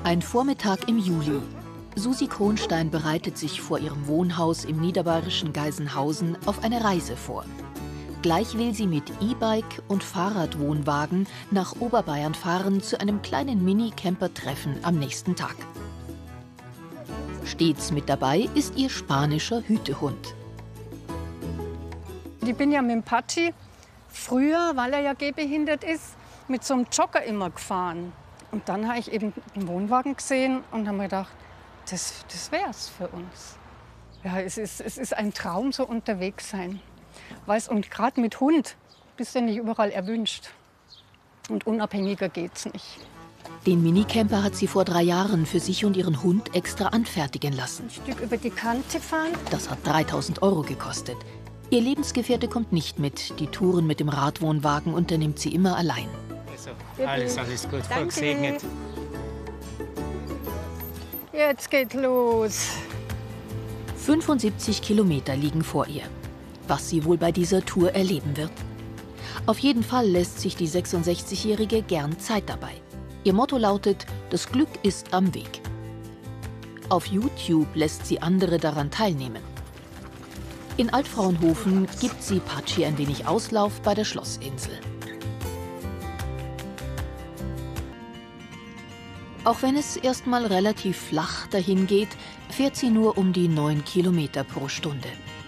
Ein Vormittag im Juli. Susi Kronstein bereitet sich vor ihrem Wohnhaus im niederbayerischen Geisenhausen auf eine Reise vor. Gleich will sie mit E-Bike und Fahrradwohnwagen nach Oberbayern fahren zu einem kleinen Mini-Camper-Treffen am nächsten Tag. Stets mit dabei ist ihr spanischer Hütehund. Ich bin ja mit dem Patschi früher, weil er ja gehbehindert ist, mit so einem Jogger immer gefahren. Und dann habe ich eben einen Wohnwagen gesehen und habe mir gedacht, das wär's für uns. Ja, es ist ein Traum, so unterwegs sein. Weißt, und gerade mit Hund bist du nicht überall erwünscht. Und unabhängiger geht's nicht. Den Minicamper hat sie vor 3 Jahren für sich und ihren Hund extra anfertigen lassen. Ein Stück über die Kante fahren. Das hat 3.000 € gekostet. Ihr Lebensgefährte kommt nicht mit. Die Touren mit dem Radwohnwagen unternimmt sie immer allein. Also, alles gut, voll gesegnet. Jetzt geht los. 75 Kilometer liegen vor ihr. Was sie wohl bei dieser Tour erleben wird? Auf jeden Fall lässt sich die 66-Jährige gern Zeit dabei. Ihr Motto lautet: Das Glück ist am Weg. Auf YouTube lässt sie andere daran teilnehmen. In Altfrauenhofen gibt sie Patschi ein wenig Auslauf bei der Schlossinsel. Auch wenn es erstmal relativ flach dahin geht, fährt sie nur um die 9 Kilometer pro Stunde.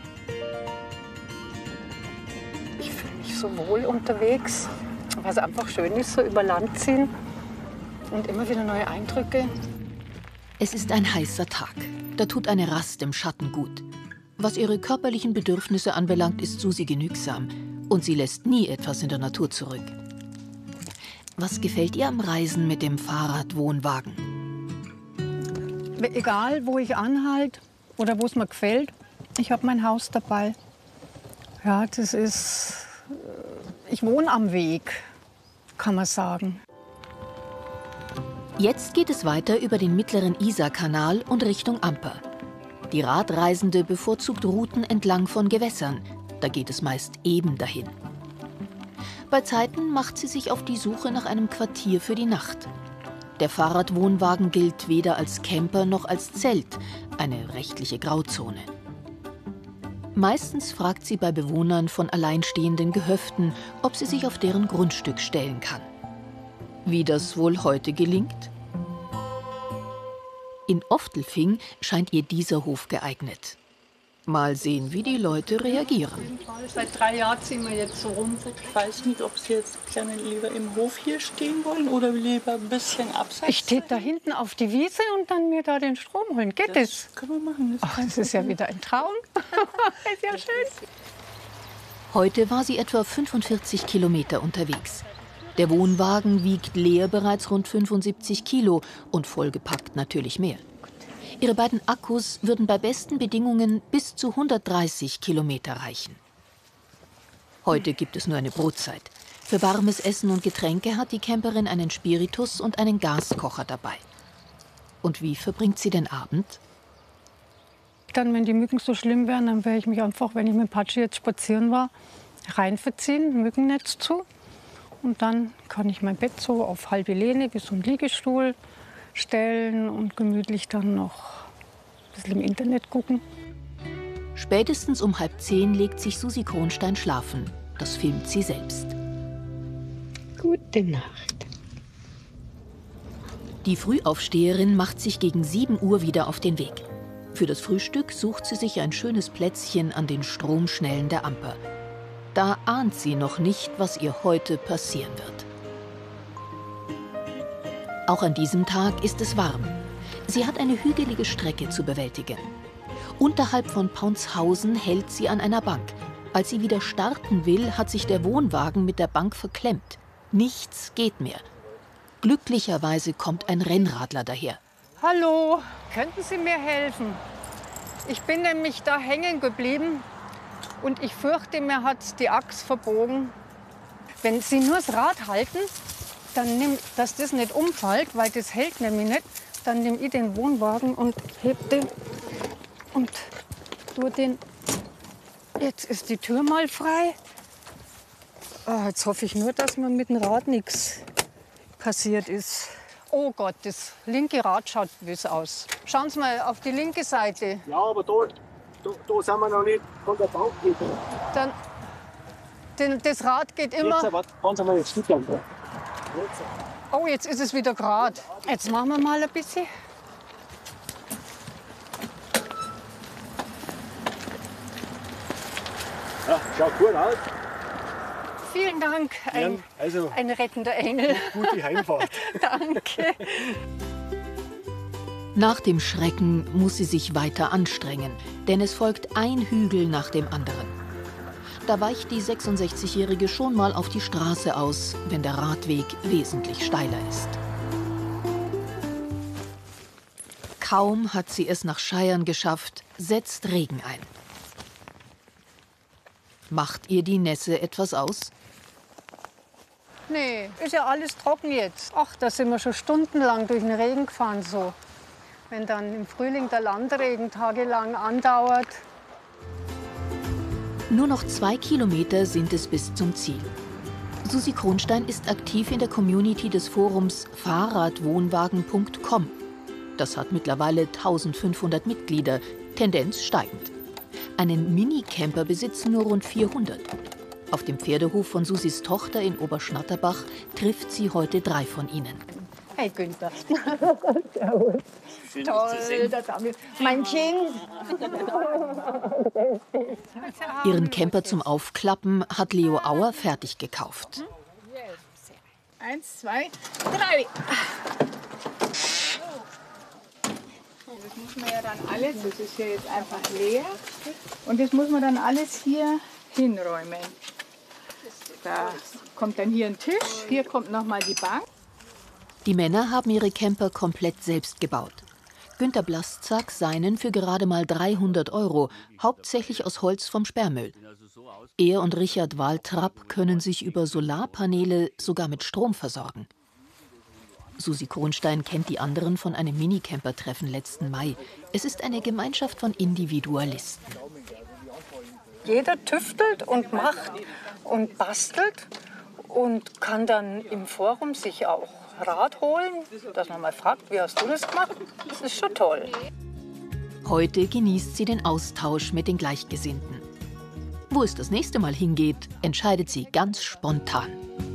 Ich fühle mich so wohl unterwegs, weil es einfach schön ist, so über Land ziehen und immer wieder neue Eindrücke. Es ist ein heißer Tag. Da tut eine Rast im Schatten gut. Was ihre körperlichen Bedürfnisse anbelangt, ist Susi genügsam. Und sie lässt nie etwas in der Natur zurück. Was gefällt ihr am Reisen mit dem Fahrradwohnwagen? Egal, wo ich anhalte oder wo es mir gefällt, ich habe mein Haus dabei. Ja, das ist... Ich wohne am Weg, kann man sagen. Jetzt geht es weiter über den mittleren Isarkanal und Richtung Amper. Die Radreisende bevorzugt Routen entlang von Gewässern. Da geht es meist eben dahin. Bei Zeiten macht sie sich auf die Suche nach einem Quartier für die Nacht. Der Fahrradwohnwagen gilt weder als Camper noch als Zelt, eine rechtliche Grauzone. Meistens fragt sie bei Bewohnern von alleinstehenden Gehöften, ob sie sich auf deren Grundstück stellen kann. Wie das wohl heute gelingt? In Oftelfing scheint ihr dieser Hof geeignet. Mal sehen, wie die Leute reagieren. Seit 3 Jahren ziehen wir jetzt so rum. Ich weiß nicht, ob Sie jetzt gerne lieber im Hof hier stehen wollen oder lieber ein bisschen abseits. Ich stehe da hinten auf die Wiese und dann mir da den Strom holen. Geht das? Können wir machen. Ach, das ist ja wieder ein Traum. Ist ja schön. Heute war sie etwa 45 Kilometer unterwegs. Der Wohnwagen wiegt leer bereits rund 75 Kilo und vollgepackt natürlich mehr. Ihre beiden Akkus würden bei besten Bedingungen bis zu 130 Kilometer reichen. Heute gibt es nur eine Brotzeit. Für warmes Essen und Getränke hat die Camperin einen Spiritus und einen Gaskocher dabei. Und wie verbringt sie den Abend? Dann, wenn die Mücken so schlimm wären, dann werde ich mich einfach, wenn ich mit Patschi jetzt spazieren war, reinverziehen, Mückennetz zu. Und dann kann ich mein Bett so auf halbe Lehne wie so ein Liegestuhl stellen und gemütlich dann noch ein bisschen im Internet gucken. Spätestens um 9:30 legt sich Susi Kronstein schlafen. Das filmt sie selbst. Gute Nacht. Die Frühaufsteherin macht sich gegen 7 Uhr wieder auf den Weg. Für das Frühstück sucht sie sich ein schönes Plätzchen an den Stromschnellen der Amper. Da ahnt sie noch nicht, was ihr heute passieren wird. Auch an diesem Tag ist es warm. Sie hat eine hügelige Strecke zu bewältigen. Unterhalb von Paunzhausen hält sie an einer Bank. Als sie wieder starten will, hat sich der Wohnwagen mit der Bank verklemmt. Nichts geht mehr. Glücklicherweise kommt ein Rennradler daher. Hallo, könnten Sie mir helfen? Ich bin nämlich da hängen geblieben und ich fürchte, mir hat die Axt verbogen. Wenn Sie nur das Rad halten, dann dass das nicht umfällt, weil das hält nämlich nicht, dann nehme ich den Wohnwagen und heb den und tue den. Jetzt ist die Tür mal frei. Jetzt hoffe ich nur, dass mir mit dem Rad nichts passiert ist. Oh Gott, das linke Rad schaut böse aus. Schauen Sie mal auf die linke Seite. Ja, aber da sind wir noch nicht von der Bank. Dann, das Rad geht immer... Jetzt, warte, fahren Sie mal jetzt Stück lang. Oh, jetzt ist es wieder gerade. Jetzt machen wir mal ein bisschen. Ja, schaut gut aus. Vielen Dank, Also, ein rettender Engel. gute Heimfahrt. Danke. Nach dem Schrecken muss sie sich weiter anstrengen, denn es folgt ein Hügel nach dem anderen. Da weicht die 66-Jährige schon mal auf die Straße aus, wenn der Radweg wesentlich steiler ist. Kaum hat sie es nach Scheiern geschafft, setzt Regen ein. Macht ihr die Nässe etwas aus? Nee, ist ja alles trocken jetzt. Ach, da sind wir schon stundenlang durch den Regen gefahren so. Wenn dann im Frühling der Landregen tagelang andauert. Nur noch 2 Kilometer sind es bis zum Ziel. Susi Kronstein ist aktiv in der Community des Forums Fahrradwohnwagen.com. Das hat mittlerweile 1500 Mitglieder, Tendenz steigend. Einen Minicamper besitzen nur rund 400. Auf dem Pferdehof von Susis Tochter in Oberschnatterbach trifft sie heute 3 von ihnen. Hey Günther. Toll, das haben wir. Mein Kind. Ihren Camper zum Aufklappen hat Leo Auer fertig gekauft. 1, 2, 3. Das muss man ja dann alles, das ist ja jetzt einfach leer. Und das muss man dann alles hier hinräumen. Da kommt dann hier ein Tisch, hier kommt nochmal die Bank. Die Männer haben ihre Camper komplett selbst gebaut. Günter Blastzak seinen für gerade mal 300 €, hauptsächlich aus Holz vom Sperrmüll. Er und Richard Waltrapp können sich über Solarpaneele sogar mit Strom versorgen. Susi Kronstein kennt die anderen von einem Minicamper-Treffen letzten Mai. Es ist eine Gemeinschaft von Individualisten. Jeder tüftelt und macht und bastelt und kann dann im Forum sich auch Rat holen, dass man mal fragt, wie hast du das gemacht? Das ist schon toll. Heute genießt sie den Austausch mit den Gleichgesinnten. Wo es das nächste Mal hingeht, entscheidet sie ganz spontan.